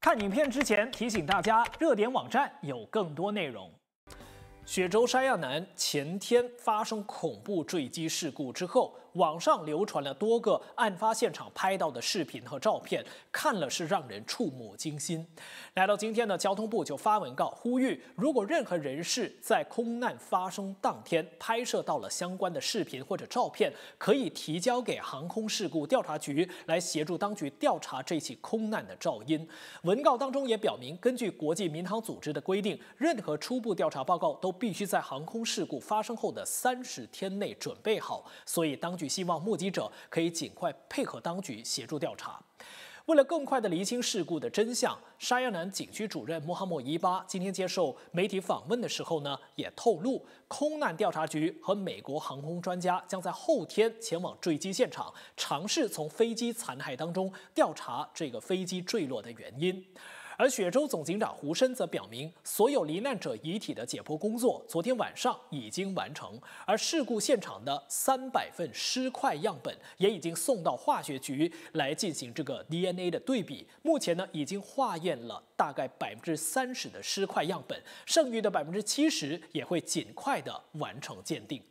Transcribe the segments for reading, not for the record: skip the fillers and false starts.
看影片之前提醒大家，热点网站有更多内容。雪州山亚南前天发生恐怖坠机事故之后，网上流传了多个案发现场拍到的视频和照片，看了是让人触目惊心。来到今天呢，交通部就发文告呼吁，如果任何人士在空难发生当天拍摄到了相关的视频或者照片，可以提交给航空事故调查局来协助当局调查这起空难的肇因。文告当中也表明，根据国际民航组织的规定，任何初步调查报告都必须在航空事故发生后的30天内准备好，所以当局希望目击者可以尽快配合当局协助调查。为了更快地厘清事故的真相，沙亚南景区主任穆罕默伊巴今天接受媒体访问的时候呢，也透露，空难调查局和美国航空专家将在后天前往坠机现场，尝试从飞机残骸当中调查这个飞机坠落的原因。而雪州总警长胡申则表明，所有罹难者遗体的解剖工作昨天晚上已经完成，而事故现场的300份尸块样本也已经送到化学局来进行这个 DNA 的对比。目前呢，已经化验了大概30%的尸块样本，剩余的70%也会尽快的完成鉴定。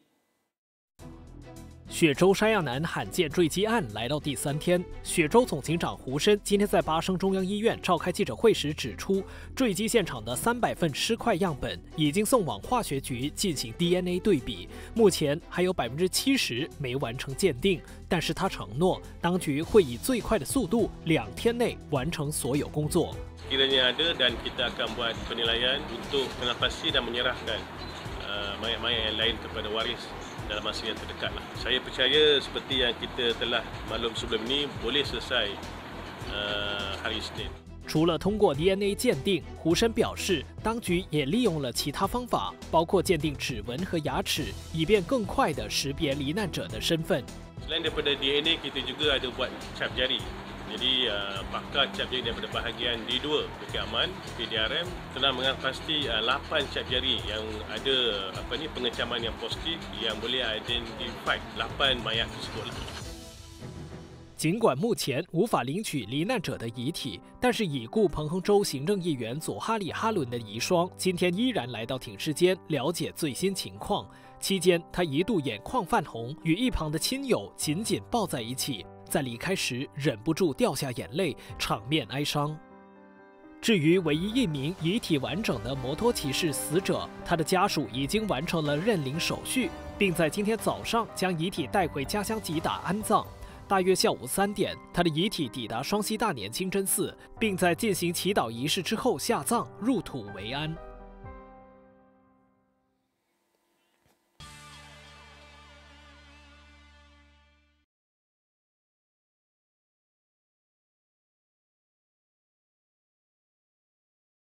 雪州山亚南罕见坠机案来到第3天，雪州总警长胡申今天在巴生中央医院召开记者会时指出，坠机现场的300份尸块样本已经送往化学局进行 DNA 对比，目前还有70%没完成鉴定，但是他承诺，当局会以最快的速度2天内完成所有工作。 Kiranya ada dan kita akan buat penilaian untuk mengatasi dan menyerahkan mayat-mayat yang lain kepada waris dalam masa yang terdekat. Saya percaya seperti yang kita telah maklum sebelum ini boleh selesai hari Isnin. 除了通过 DNA 鉴定，胡申表示，当局也利用了其他方法，包括鉴定指纹和牙齿，以便更快地识别罹难者的身份。 Selain daripada DNA, kita juga ada buat cap jari. Jadi pakar cap jari daripada bahagian D2 Bukit Aman, PDRM telah mengatasi 8 cap jari yang ada pengecaman yang positif yang boleh identify 8 mayat tersebut. 尽管目前无法领取罹难者的遗体，但是已故彭亨州行政议员佐哈里哈伦的遗孀今天依然来到挺尸间了解最新情况。期间，他一度眼眶泛红，与一旁的亲友紧紧抱在一起，在离开时忍不住掉下眼泪，场面哀伤。至于唯一一名遗体完整的摩托骑士死者，他的家属已经完成了认领手续，并在今天早上将遗体带回家乡吉打安葬。大约下午3点，他的遗体抵达双溪大年清真寺，并在进行祈祷仪式之后下葬，入土为安。